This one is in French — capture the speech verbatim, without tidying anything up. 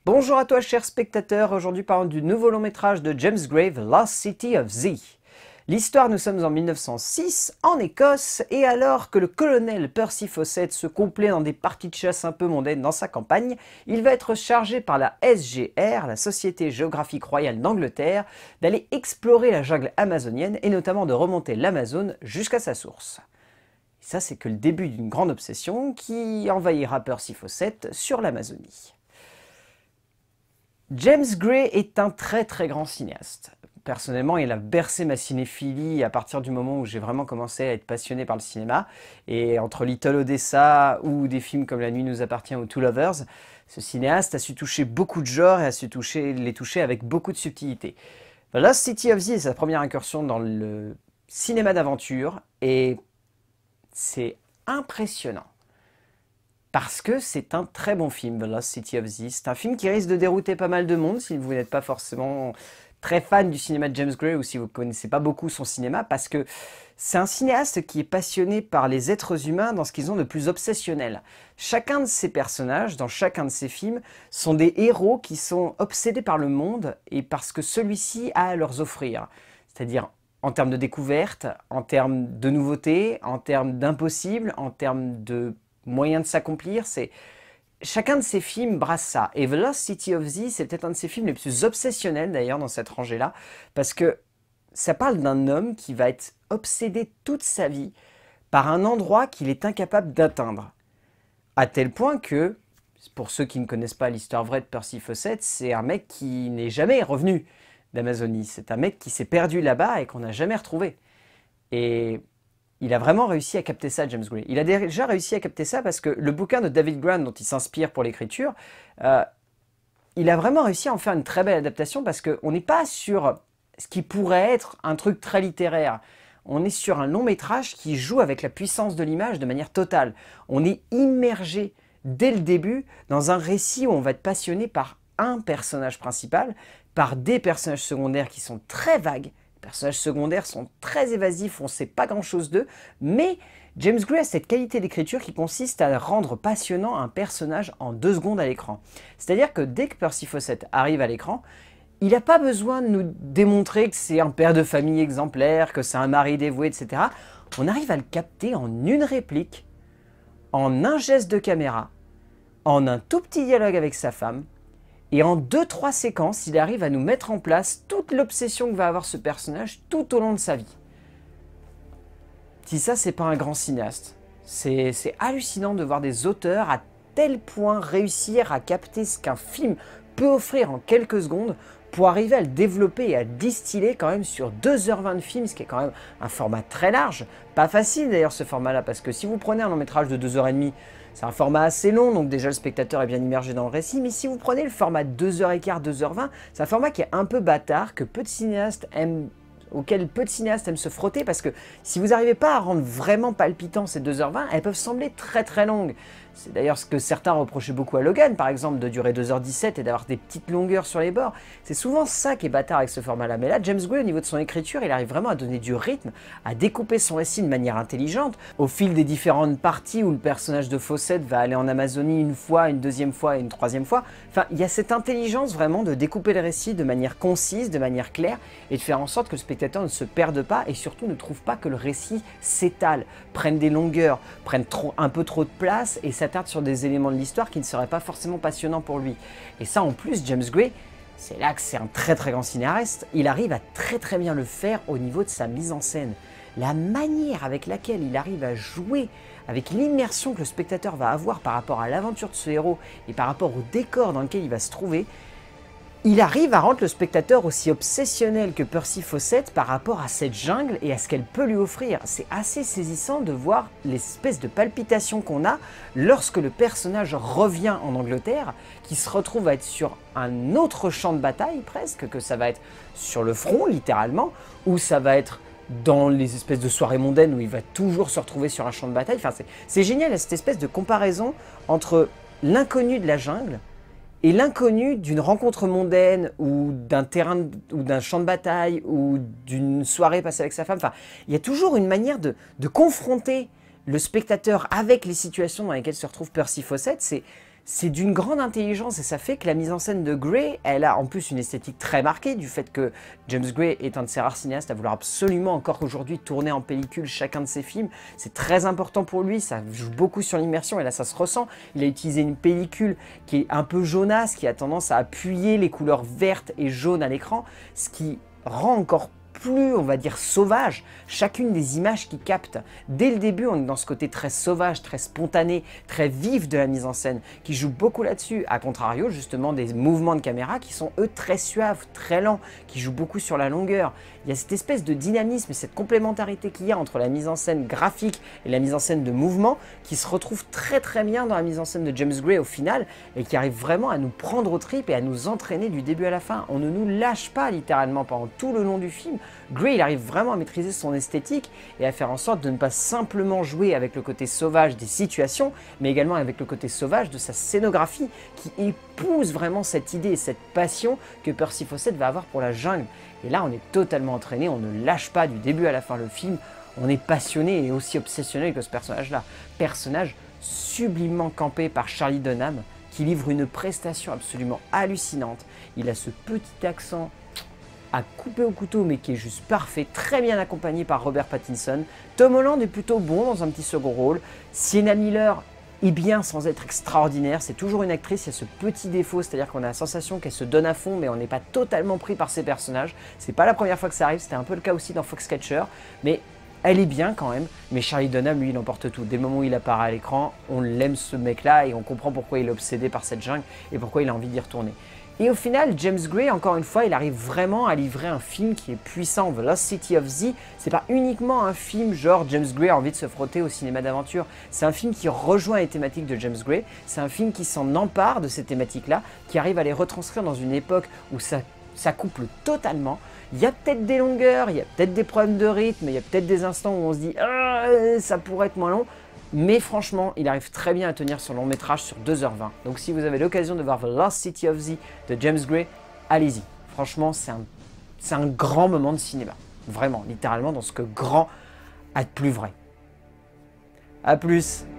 Bonjour à toi chers spectateurs, aujourd'hui parlons du nouveau long métrage de James Gray, The Lost City of Z. L'histoire, nous sommes en mille neuf cent six, en Écosse, et alors que le colonel Percy Fawcett se complaît dans des parties de chasse un peu mondaines dans sa campagne, il va être chargé par la S G R, la Société Géographique Royale d'Angleterre, d'aller explorer la jungle amazonienne et notamment de remonter l'Amazone jusqu'à sa source. Et ça, c'est que le début d'une grande obsession qui envahira Percy Fawcett sur l'Amazonie. James Gray est un très très grand cinéaste. Personnellement, il a bercé ma cinéphilie à partir du moment où j'ai vraiment commencé à être passionné par le cinéma. Et entre Little Odessa ou des films comme La nuit nous appartient ou Two Lovers, ce cinéaste a su toucher beaucoup de genres et a su toucher, les toucher avec beaucoup de subtilité. The Lost City of Z est sa première incursion dans le cinéma d'aventure et c'est impressionnant. Parce que c'est un très bon film, The Lost City of Z. C'est un film qui risque de dérouter pas mal de monde si vous n'êtes pas forcément très fan du cinéma de James Gray ou si vous ne connaissez pas beaucoup son cinéma, parce que c'est un cinéaste qui est passionné par les êtres humains dans ce qu'ils ont de plus obsessionnel. Chacun de ses personnages, dans chacun de ses films, sont des héros qui sont obsédés par le monde et par ce que celui-ci a à leur offrir. C'est-à-dire en termes de découverte, en termes de nouveautés, en termes d'impossible, en termes de moyens de s'accomplir, c'est... Chacun de ces films brasse ça. Et The Lost City of Z, c'est peut-être un de ses films les plus obsessionnels d'ailleurs dans cette rangée-là, parce que ça parle d'un homme qui va être obsédé toute sa vie par un endroit qu'il est incapable d'atteindre. À tel point que, pour ceux qui ne connaissent pas l'histoire vraie de Percy Fawcett, c'est un mec qui n'est jamais revenu d'Amazonie. C'est un mec qui s'est perdu là-bas et qu'on n'a jamais retrouvé. Et il a vraiment réussi à capter ça, James Gray. Il a déjà réussi à capter ça parce que le bouquin de David Grant, dont il s'inspire pour l'écriture, euh, il a vraiment réussi à en faire une très belle adaptation parce qu'on n'est pas sur ce qui pourrait être un truc très littéraire. On est sur un long métrage qui joue avec la puissance de l'image de manière totale. On est immergé dès le début dans un récit où on va être passionné par un personnage principal, par des personnages secondaires qui sont très vagues. Les personnages secondaires sont très évasifs, on ne sait pas grand-chose d'eux, mais James Gray a cette qualité d'écriture qui consiste à rendre passionnant un personnage en deux secondes à l'écran. C'est-à-dire que dès que Percy Fawcett arrive à l'écran, il n'a pas besoin de nous démontrer que c'est un père de famille exemplaire, que c'est un mari dévoué, et cetera. On arrive à le capter en une réplique, en un geste de caméra, en un tout petit dialogue avec sa femme, et en deux trois séquences, il arrive à nous mettre en place toute l'obsession que va avoir ce personnage tout au long de sa vie. Si ça, c'est pas un grand cinéaste. C'est hallucinant de voir des auteurs à tel point réussir à capter ce qu'un film peut offrir en quelques secondes pour arriver à le développer et à le distiller quand même sur deux heures vingt de film, ce qui est quand même un format très large. Pas facile d'ailleurs ce format-là, parce que si vous prenez un long métrage de deux heures trente, c'est un format assez long, donc déjà le spectateur est bien immergé dans le récit, mais si vous prenez le format deux heures quinze, deux heures vingt, c'est un format qui est un peu bâtard, que peu de cinéastes aiment, auquel peu de cinéastes aiment se frotter, parce que si vous n'arrivez pas à rendre vraiment palpitant ces deux heures vingt, elles peuvent sembler très très longues. C'est d'ailleurs ce que certains reprochaient beaucoup à Logan, par exemple, de durer deux heures dix-sept et d'avoir des petites longueurs sur les bords. C'est souvent ça qui est bâtard avec ce format-là. Mais là, James Gray, au niveau de son écriture, il arrive vraiment à donner du rythme, à découper son récit de manière intelligente. Au fil des différentes parties où le personnage de Fawcett va aller en Amazonie une fois, une deuxième fois et une troisième fois. Enfin, il y a cette intelligence vraiment de découper le récit de manière concise, de manière claire, et de faire en sorte que le spectateur ne se perde pas et surtout ne trouve pas que le récit s'étale, prenne des longueurs, prenne trop, un peu trop de place et s'attarde sur des éléments de l'histoire qui ne seraient pas forcément passionnants pour lui. Et ça, en plus, James Gray, c'est là que c'est un très très grand cinéaste, il arrive à très très bien le faire au niveau de sa mise en scène. La manière avec laquelle il arrive à jouer, avec l'immersion que le spectateur va avoir par rapport à l'aventure de ce héros et par rapport au décor dans lequel il va se trouver, il arrive à rendre le spectateur aussi obsessionnel que Percy Fawcett par rapport à cette jungle et à ce qu'elle peut lui offrir. C'est assez saisissant de voir l'espèce de palpitation qu'on a lorsque le personnage revient en Angleterre, qui se retrouve à être sur un autre champ de bataille presque, que ça va être sur le front littéralement, ou ça va être dans les espèces de soirées mondaines où il va toujours se retrouver sur un champ de bataille. Enfin, c'est génial cette espèce de comparaison entre l'inconnu de la jungle et l'inconnu d'une rencontre mondaine ou d'un terrain ou d'un champ de bataille ou d'une soirée passée avec sa femme. Enfin, il y a toujours une manière de, de confronter le spectateur avec les situations dans lesquelles se retrouve Percy Fawcett. C'est c'est d'une grande intelligence et ça fait que la mise en scène de Gray, elle a en plus une esthétique très marquée du fait que James Gray est un de ces rares cinéastes à vouloir absolument encore aujourd'hui tourner en pellicule chacun de ses films. C'est très important pour lui, ça joue beaucoup sur l'immersion et là ça se ressent. Il a utilisé une pellicule qui est un peu jaunasse, qui a tendance à appuyer les couleurs vertes et jaunes à l'écran, ce qui rend encore plus, on va dire, sauvage, chacune des images qu'il capte. Dès le début, on est dans ce côté très sauvage, très spontané, très vif de la mise en scène, qui joue beaucoup là-dessus, à contrario justement des mouvements de caméra qui sont eux très suaves, très lents, qui jouent beaucoup sur la longueur. Il y a cette espèce de dynamisme et cette complémentarité qu'il y a entre la mise en scène graphique et la mise en scène de mouvement qui se retrouve très très bien dans la mise en scène de James Gray au final et qui arrive vraiment à nous prendre aux tripes et à nous entraîner du début à la fin. On ne nous lâche pas littéralement pendant tout le long du film. Gray, il arrive vraiment à maîtriser son esthétique et à faire en sorte de ne pas simplement jouer avec le côté sauvage des situations, mais également avec le côté sauvage de sa scénographie qui épouse vraiment cette idée et cette passion que Percy Fawcett va avoir pour la jungle. Et là, on est totalement entraîné, on ne lâche pas du début à la fin le film, on est passionné et aussi obsessionnel que ce personnage-là. Personnage sublimement campé par Charlie Hunnam, qui livre une prestation absolument hallucinante. Il a ce petit accent à couper au couteau mais qui est juste parfait, très bien accompagné par Robert Pattinson. Tom Holland est plutôt bon dans un petit second rôle. Sienna Miller est bien sans être extraordinaire, c'est toujours une actrice, il y a ce petit défaut, c'est-à-dire qu'on a la sensation qu'elle se donne à fond mais on n'est pas totalement pris par ses personnages. C'est pas la première fois que ça arrive, c'était un peu le cas aussi dans Foxcatcher, mais elle est bien quand même. Mais Charlie Hunnam, lui, il emporte tout. Dès le moment où il apparaît à l'écran, on l'aime ce mec-là et on comprend pourquoi il est obsédé par cette jungle et pourquoi il a envie d'y retourner. Et au final, James Gray, encore une fois, il arrive vraiment à livrer un film qui est puissant. The Lost City of Z, c'est pas uniquement un film genre James Gray a envie de se frotter au cinéma d'aventure. C'est un film qui rejoint les thématiques de James Gray. C'est un film qui s'en empare de ces thématiques-là, qui arrive à les retranscrire dans une époque où ça, ça couple totalement. Il y a peut-être des longueurs, il y a peut-être des problèmes de rythme, il y a peut-être des instants où on se dit ah, ça pourrait être moins long. Mais franchement, il arrive très bien à tenir son long métrage sur deux heures vingt. Donc si vous avez l'occasion de voir The Lost City of Z de James Gray, allez-y. Franchement, c'est un, c'est un grand moment de cinéma. Vraiment, littéralement, dans ce que grand a de plus vrai. A plus.